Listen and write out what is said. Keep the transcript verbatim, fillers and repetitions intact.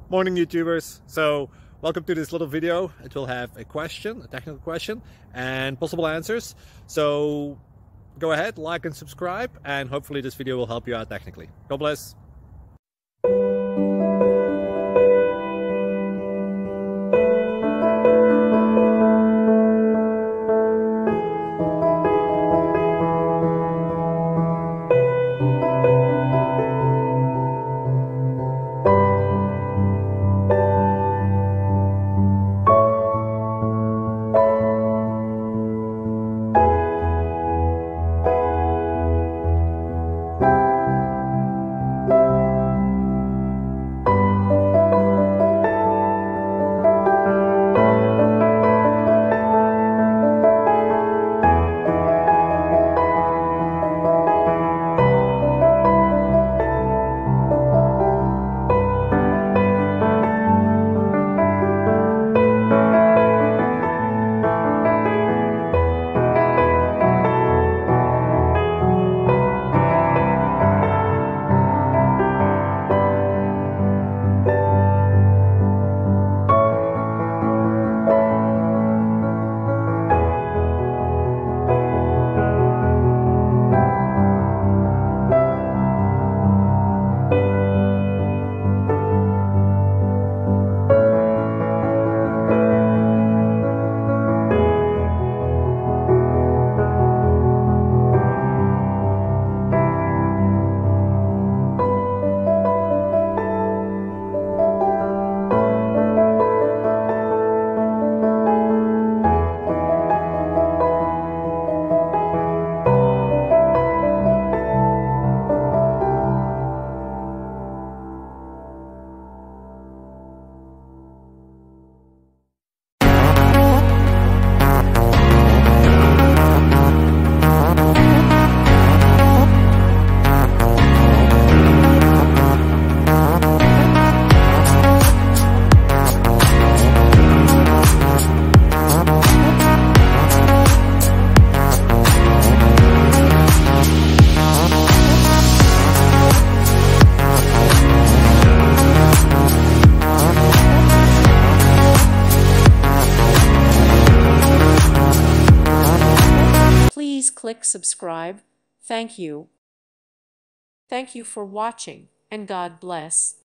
Morning YouTubers. So welcome to this little video. It will have a question, a technical question, and possible answers. So go ahead, like and subscribe, and hopefully this video will help you out technically. God bless. Please click subscribe. Thank you. Thank you for watching, and God bless.